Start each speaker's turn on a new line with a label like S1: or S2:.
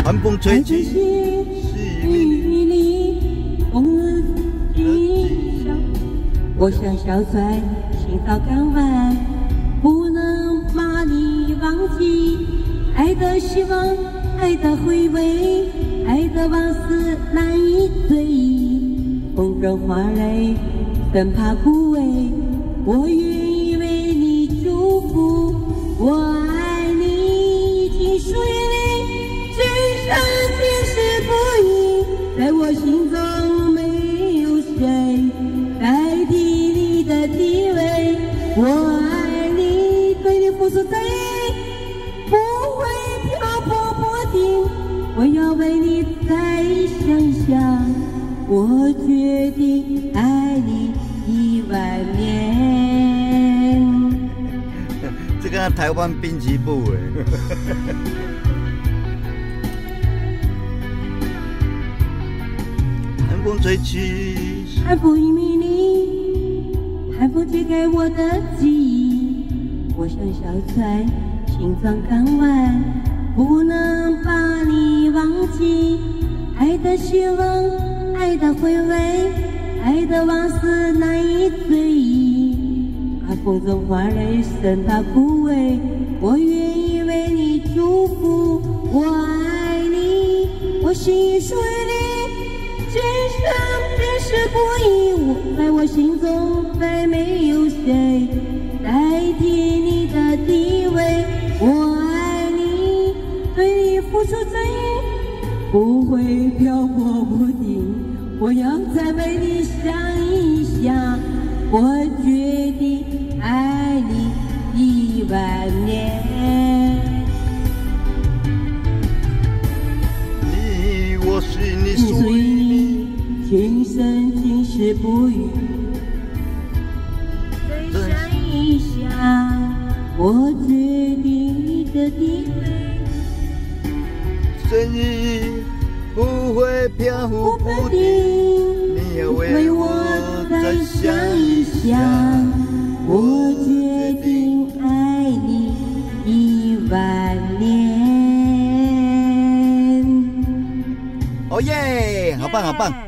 S1: 寒风吹起，细雨里，风儿轻笑。我像小船，行到港湾，不能把你忘记。爱的希望，爱的回味，爱的往事难以追忆。风中花蕊，生怕枯萎，我愿意为你祝福。我爱你，已经属于你，今生今世不移。在我心中没有谁代替你的地位。我爱你，对你付出真意，不会漂泊不定。我要为你再想想，我决定爱你10000年。这个台湾滨崎步哎。寒风吹起，寒风旖旎里，寒风吹开我的记忆。我像小船，轻装港湾，不能把你忘记。爱的希望，爱的回味，爱的往事难以追忆。风中花蕊，生怕枯萎，我愿意为你祝福。我爱你，我心已属于你，今生今世不移。在我心中再没有谁代替你的地位。我爱你，对你付出真意，不会漂泊不定。我要再为你想一想，我决定爱你10000年。你我是你属于你，今生今世不渝。再想一想，我决定你的地位。真意不会飘忽不定，你要为我再想一想。我决定爱你10000年。哦耶，好棒好棒！